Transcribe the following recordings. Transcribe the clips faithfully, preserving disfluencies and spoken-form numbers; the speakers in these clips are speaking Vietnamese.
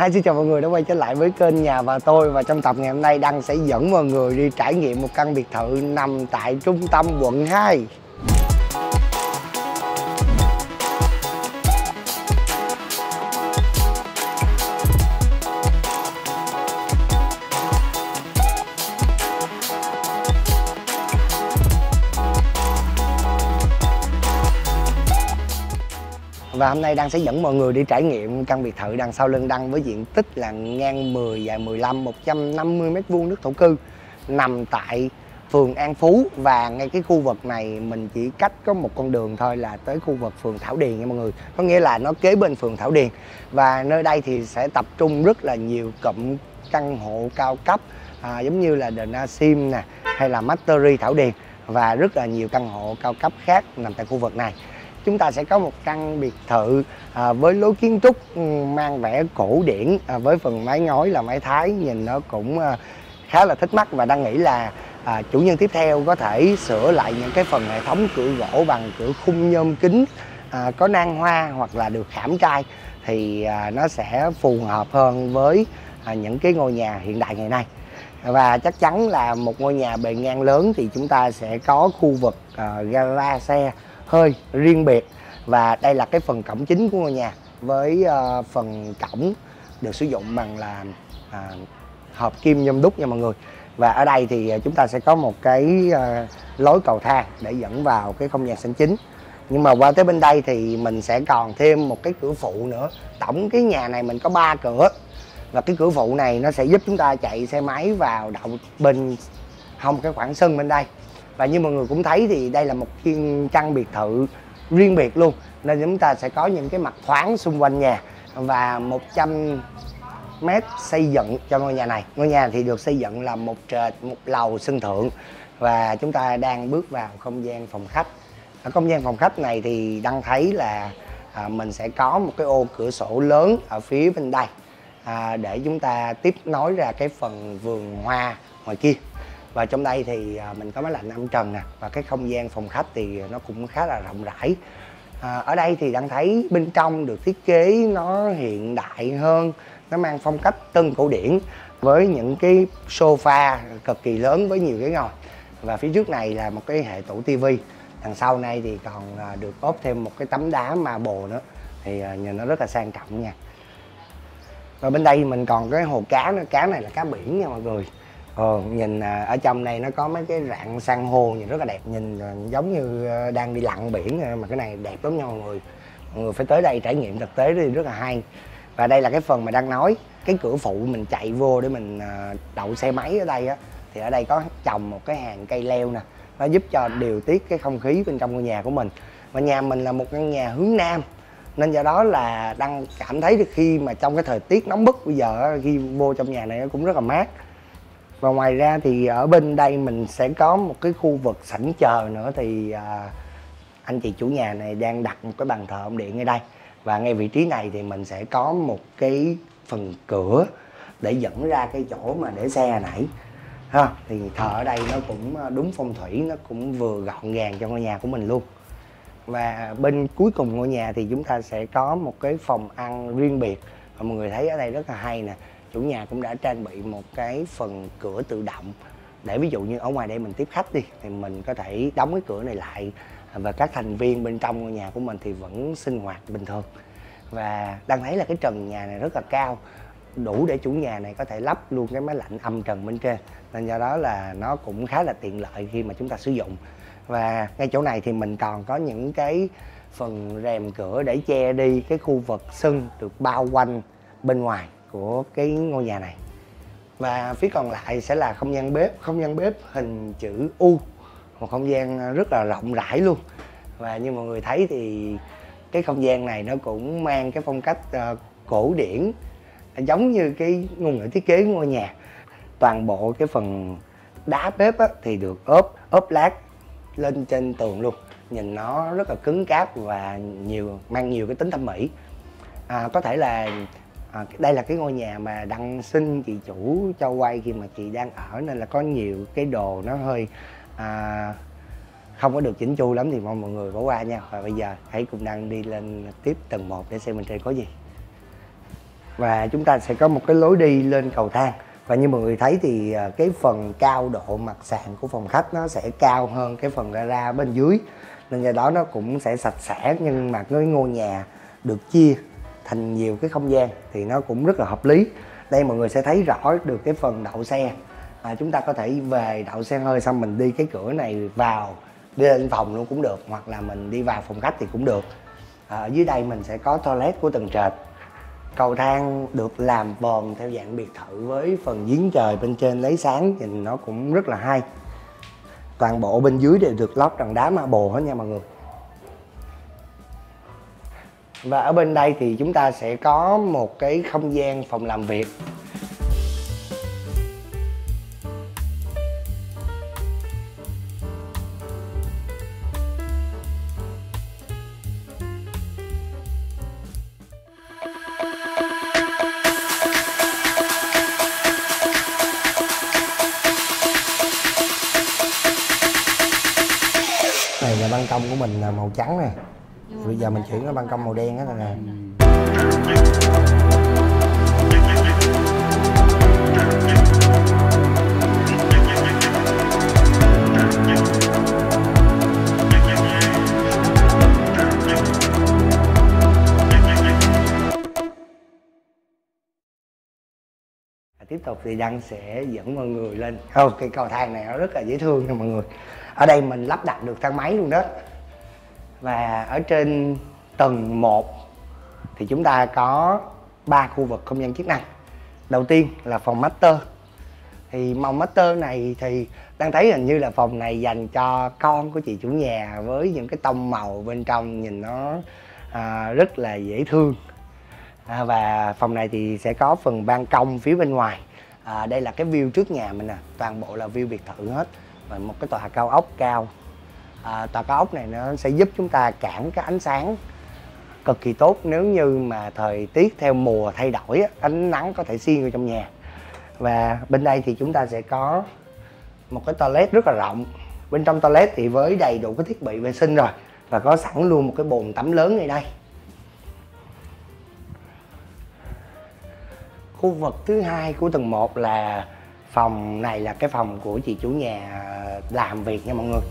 Hi, xin chào mọi người đã quay trở lại với kênh Nhà Và Tôi. Và trong tập ngày hôm nay Đăng sẽ dẫn mọi người đi trải nghiệm một căn biệt thự nằm tại trung tâm quận hai. Và hôm nay Đăng sẽ dẫn mọi người đi trải nghiệm căn biệt thự đằng sau lưng Đăng với diện tích là ngang mười, dài mười lăm, một trăm năm mươi mét vuông đất thổ cư, nằm tại phường An Phú. Và ngay cái khu vực này mình chỉ cách có một con đường thôi là tới khu vực phường Thảo Điền nha mọi người. Có nghĩa là nó kế bên phường Thảo Điền. Và nơi đây thì sẽ tập trung rất là nhiều cụm căn hộ cao cấp, à, giống như là The Nasim nè, hay là Mastery Thảo Điền, và rất là nhiều căn hộ cao cấp khác nằm tại khu vực này. Chúng ta sẽ có một căn biệt thự à, với lối kiến trúc mang vẻ cổ điển, à, với phần mái ngói là mái Thái, nhìn nó cũng à, khá là thích mắt. Và đang nghĩ là à, chủ nhân tiếp theo có thể sửa lại những cái phần hệ thống cửa gỗ bằng cửa khung nhôm kính à, có nan hoa hoặc là được khảm trai, thì à, nó sẽ phù hợp hơn với à, những cái ngôi nhà hiện đại ngày nay. Và chắc chắn là một ngôi nhà bề ngang lớn thì chúng ta sẽ có khu vực uh, gara xe hơi riêng biệt. Và đây là cái phần cổng chính của ngôi nhà, với uh, phần cổng được sử dụng bằng là uh, hợp kim nhôm đúc nha mọi người. Và ở đây thì chúng ta sẽ có một cái uh, lối cầu thang để dẫn vào cái không gian sảnh chính. Nhưng mà qua tới bên đây thì mình sẽ còn thêm một cái cửa phụ nữa. Tổng cái nhà này mình có ba cửa. Và cái cửa phụ này nó sẽ giúp chúng ta chạy xe máy vào đậu bên hông cái khoảng sân bên đây. Và như mọi người cũng thấy thì đây là một căn biệt thự riêng biệt luôn, nên chúng ta sẽ có những cái mặt thoáng xung quanh nhà. Và một trăm mét xây dựng cho ngôi nhà này. Ngôi nhà thì được xây dựng là một trệt một lầu sân thượng. Và chúng ta đang bước vào không gian phòng khách. Ở không gian phòng khách này thì Đăng thấy là à, mình sẽ có một cái ô cửa sổ lớn ở phía bên đây, à, để chúng ta tiếp nối ra cái phần vườn hoa ngoài kia. Và trong đây thì à, mình có máy lạnh âm trần nè. Và cái không gian phòng khách thì nó cũng khá là rộng rãi. à, Ở đây thì Đăng thấy bên trong được thiết kế nó hiện đại hơn, nó mang phong cách tân cổ điển, với những cái sofa cực kỳ lớn với nhiều ghế ngồi. Và phía trước này là một cái hệ tủ tivi. Đằng sau này thì còn à, được ốp thêm một cái tấm đá marble nữa, thì à, nhìn nó rất là sang trọng nha. Và bên đây mình còn cái hồ cá nữa. Cá này là cá biển nha mọi người. Ờ, nhìn à, ở trong này nó có mấy cái rạn san hô nhìn rất là đẹp, nhìn à, giống như đang đi lặn biển. Mà cái này đẹp lắm nha mọi người. Mọi người phải tới đây trải nghiệm thực tế thì rất là hay. Và đây là cái phần mà đang nói, cái cửa phụ mình chạy vô để mình à, đậu xe máy ở đây á. Thì ở đây có trồng một cái hàng cây leo nè, nó giúp cho điều tiết cái không khí bên trong ngôi nhà của mình. Và nhà mình là một căn nhà hướng nam, nên do đó là Đăng cảm thấy được khi mà trong cái thời tiết nóng bức bây giờ, khi vô trong nhà này nó cũng rất là mát. Và ngoài ra thì ở bên đây mình sẽ có một cái khu vực sảnh chờ nữa. Thì à, anh chị chủ nhà này đang đặt một cái bàn thờ ông Điện ở đây. Và ngay vị trí này thì mình sẽ có một cái phần cửa để dẫn ra cái chỗ mà để xe nãy ha. Thì thờ ở đây nó cũng đúng phong thủy, nó cũng vừa gọn gàng cho ngôi nhà của mình luôn. Và bên cuối cùng ngôi nhà thì chúng ta sẽ có một cái phòng ăn riêng biệt. Và mọi người thấy ở đây rất là hay nè. Chủ nhà cũng đã trang bị một cái phần cửa tự động, để ví dụ như ở ngoài đây mình tiếp khách đi, thì mình có thể đóng cái cửa này lại. Và các thành viên bên trong ngôi nhà của mình thì vẫn sinh hoạt bình thường. Và đang thấy là cái trần nhà này rất là cao, đủ để chủ nhà này có thể lắp luôn cái máy lạnh âm trần bên trên. Nên do đó là nó cũng khá là tiện lợi khi mà chúng ta sử dụng. Và ngay chỗ này thì mình còn có những cái phần rèm cửa để che đi cái khu vực sân được bao quanh bên ngoài của cái ngôi nhà này. Và phía còn lại sẽ là không gian bếp. Không gian bếp hình chữ U, một không gian rất là rộng rãi luôn. Và như mọi người thấy thì cái không gian này nó cũng mang cái phong cách uh, cổ điển, giống như cái ngôn ngữ thiết kế của ngôi nhà. Toàn bộ cái phần đá bếp á, thì được ốp ốp lát lên trên tường luôn, nhìn nó rất là cứng cáp và nhiều mang nhiều cái tính thẩm mỹ. À, có thể là à, đây là cái ngôi nhà mà Đăng xin chị chủ cho quay khi mà chị đang ở, nên là có nhiều cái đồ nó hơi à, không có được chỉnh chu lắm, thì mong mọi người bỏ qua nha. Và bây giờ hãy cùng Đăng đi lên tiếp tầng một để xem bên trên có gì. và chúng ta sẽ có một cái lối đi lên cầu thang. Và như mọi người thấy thì cái phần cao độ mặt sàn của phòng khách nó sẽ cao hơn cái phần gara bên dưới, nên do đó nó cũng sẽ sạch sẽ. Nhưng mà cái ngôi nhà được chia thành nhiều cái không gian thì nó cũng rất là hợp lý. Đây mọi người sẽ thấy rõ được cái phần đậu xe. À, chúng ta có thể về đậu xe hơi xong mình đi cái cửa này vào, đi lên phòng luôn cũng được, hoặc là mình đi vào phòng khách thì cũng được. À, ở dưới đây mình sẽ có toilet của tầng trệt. Cầu thang được làm vòm theo dạng biệt thự với phần giếng trời bên trên lấy sáng, nhìn nó cũng rất là hay. Toàn bộ bên dưới đều được lót bằng đá marble hết nha mọi người. Và ở bên đây thì chúng ta sẽ có một cái không gian phòng làm việc. Này là ban công của mình là màu trắng nè. Bây giờ mình chuyển cái ban công màu đen hết rồi nè. Tiếp tục thì Đăng sẽ dẫn mọi người lên. Không, cái cầu thang này nó rất là dễ thương nha mọi người. Ở đây mình lắp đặt được thang máy luôn đó. Và ở trên tầng một thì chúng ta có ba khu vực không gian chức năng. Đầu tiên là phòng master. Thì màu master này thì Đăng thấy hình như là phòng này dành cho con của chị chủ nhà, với những cái tông màu bên trong nhìn nó à, rất là dễ thương. À, và phòng này thì sẽ có phần ban công phía bên ngoài. À, đây là cái view trước nhà mình nè, toàn bộ là view biệt thự hết. Và một cái tòa cao ốc cao. À, tòa cao ốc này nó sẽ giúp chúng ta cản cái ánh sáng cực kỳ tốt nếu như mà thời tiết theo mùa thay đổi, ánh nắng có thể xuyên vào trong nhà. Và bên đây thì chúng ta sẽ có một cái toilet rất là rộng. Bên trong toilet thì với đầy đủ cái thiết bị vệ sinh rồi, và có sẵn luôn một cái bồn tắm lớn ngay đây. Khu vực thứ hai của tầng một là phòng này là cái phòng của chị chủ nhà làm việc nha mọi người.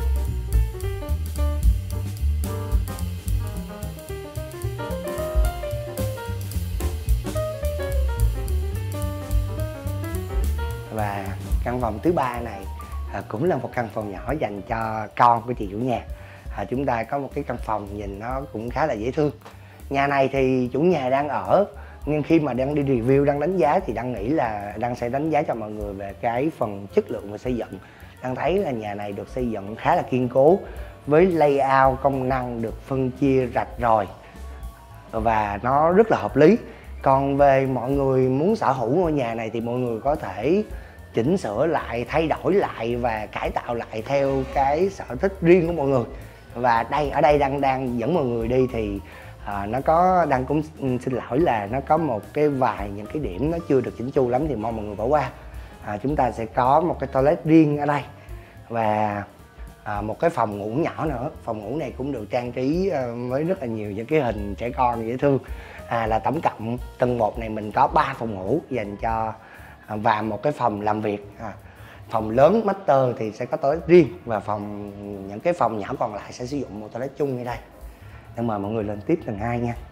Và căn phòng thứ ba này à, cũng là một căn phòng nhỏ dành cho con của chị chủ nhà. À, chúng ta có một cái căn phòng nhìn nó cũng khá là dễ thương. Nhà này thì chủ nhà đang ở, nhưng khi mà đang đi review, đang đánh giá thì đang nghĩ là đang sẽ đánh giá cho mọi người về cái phần chất lượng và xây dựng. Đang thấy là nhà này được xây dựng khá là kiên cố, với layout công năng được phân chia rạch ròi và nó rất là hợp lý. Còn về mọi người muốn sở hữu ngôi nhà này thì mọi người có thể chỉnh sửa lại, thay đổi lại và cải tạo lại theo cái sở thích riêng của mọi người. Và đây ở đây đang đang dẫn mọi người đi thì à, nó có đang cũng xin lỗi là nó có một cái vài những cái điểm nó chưa được chỉnh chu lắm thì mong mọi người bỏ qua. À, chúng ta sẽ có một cái toilet riêng ở đây và à, một cái phòng ngủ nhỏ nữa. Phòng ngủ này cũng được trang trí với rất là nhiều những cái hình trẻ con dễ thương. À, là tổng cộng tầng một này mình có ba phòng ngủ dành cho à, và một cái phòng làm việc. À, phòng lớn master thì sẽ có toilet riêng, và phòng những cái phòng nhỏ còn lại sẽ sử dụng một toilet chung như đây. Để mời mọi người lên tiếp tầng hai nha.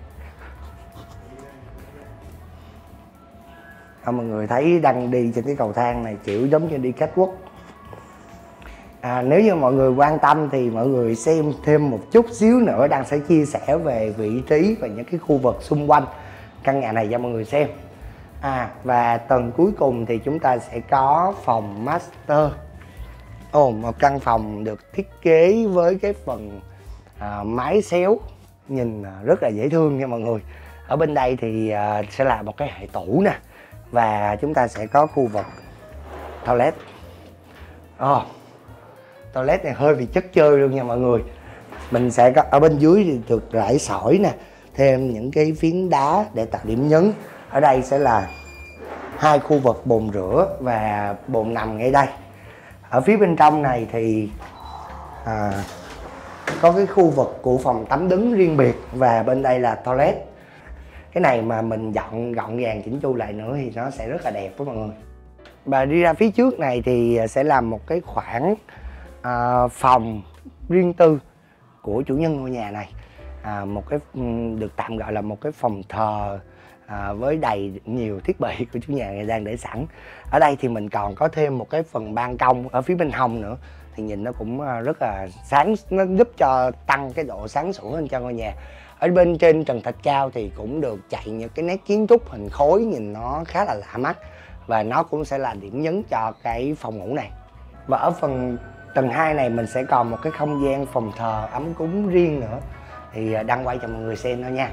À, mọi người thấy Đăng đi trên cái cầu thang này kiểu giống như đi catwalk. À, nếu như mọi người quan tâm thì mọi người xem thêm một chút xíu nữa, Đăng sẽ chia sẻ về vị trí và những cái khu vực xung quanh căn nhà này cho mọi người xem. À, và tầng cuối cùng thì chúng ta sẽ có phòng master. Ồ, oh, một căn phòng được thiết kế với cái phần à, mái xéo nhìn rất là dễ thương nha mọi người. Ở bên đây thì à, sẽ là một cái hệ tủ nè, và chúng ta sẽ có khu vực toilet. Oh, toilet này hơi bị chất chơi luôn nha mọi người. Mình sẽ có ở bên dưới thì được rải sỏi nè, thêm những cái phiến đá để tạo điểm nhấn. Ở đây sẽ là hai khu vực bồn rửa và bồn nằm ngay đây. Ở phía bên trong này thì à, có cái khu vực của phòng tắm đứng riêng biệt, và bên đây là toilet. Cái này mà mình dọn gọn gàng chỉnh chu lại nữa thì nó sẽ rất là đẹp với mọi người. Và đi ra phía trước này thì sẽ làm một cái khoảng à, phòng riêng tư của chủ nhân ngôi nhà này. À, một cái được tạm gọi là một cái phòng thờ à, với đầy nhiều thiết bị của chủ nhà này đang để sẵn. Ở đây thì mình còn có thêm một cái phần ban công ở phía bên hông nữa, thì nhìn nó cũng rất là sáng, nó giúp cho tăng cái độ sáng sủa lên cho ngôi nhà. Ở bên trên trần thạch cao thì cũng được chạy những cái nét kiến trúc hình khối nhìn nó khá là lạ mắt, và nó cũng sẽ là điểm nhấn cho cái phòng ngủ này. Và ở phần tầng hai này mình sẽ còn một cái không gian phòng thờ ấm cúng riêng nữa, thì đăng quay cho mọi người xem thôi nha.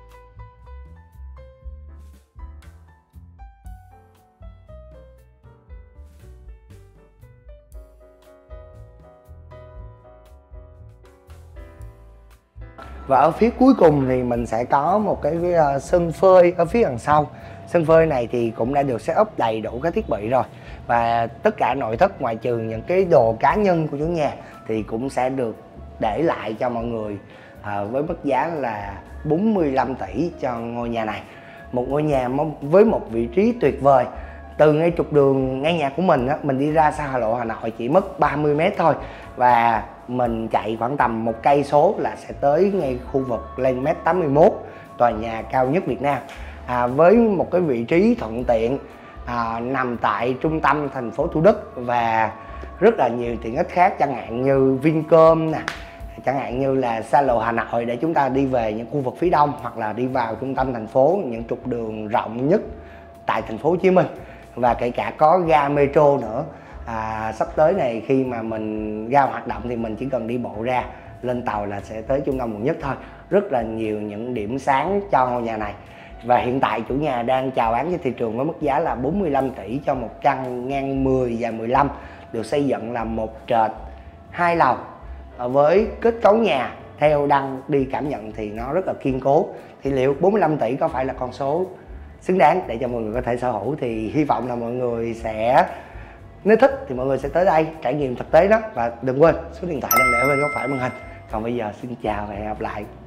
Và ở phía cuối cùng thì mình sẽ có một cái sân phơi ở phía đằng sau. Sân phơi này thì cũng đã được set up đầy đủ các thiết bị rồi, và tất cả nội thất ngoại trừ những cái đồ cá nhân của chủ nhà thì cũng sẽ được để lại cho mọi người à, với mức giá là bốn mươi lăm tỷ cho ngôi nhà này. Một ngôi nhà với một vị trí tuyệt vời. Từ ngay trục đường ngay nhà của mình á, mình đi ra xa lộ Hà Nội chỉ mất ba mươi mét thôi, và mình chạy khoảng tầm một cây số là sẽ tới ngay khu vực lên mét tám mươi mốt, tòa nhà cao nhất Việt Nam. À, với một cái vị trí thuận tiện à, nằm tại trung tâm thành phố Thủ Đức và rất là nhiều tiện ích khác, chẳng hạn như Vincom nè, chẳng hạn như là xa lộ Hà Nội để chúng ta đi về những khu vực phía đông, hoặc là đi vào trung tâm thành phố, những trục đường rộng nhất tại thành phố Hồ Chí Minh, và kể cả có ga metro nữa. À, sắp tới này khi mà mình ga hoạt động thì mình chỉ cần đi bộ ra lên tàu là sẽ tới trung tâm quận nhất thôi. Rất là nhiều những điểm sáng cho ngôi nhà này, và hiện tại chủ nhà đang chào bán trên thị trường với mức giá là bốn mươi lăm tỷ cho một căn ngang mười và mười lăm, được xây dựng là một trệt hai lầu. Với kết cấu nhà theo Đăng đi cảm nhận thì nó rất là kiên cố. Thì liệu bốn mươi lăm tỷ có phải là con số xứng đáng để cho mọi người có thể sở hữu? Thì hy vọng là mọi người sẽ, nếu thích thì mọi người sẽ tới đây trải nghiệm thực tế đó. Và đừng quên số điện thoại đang để bên góc phải màn hình. Còn bây giờ xin chào và hẹn gặp lại.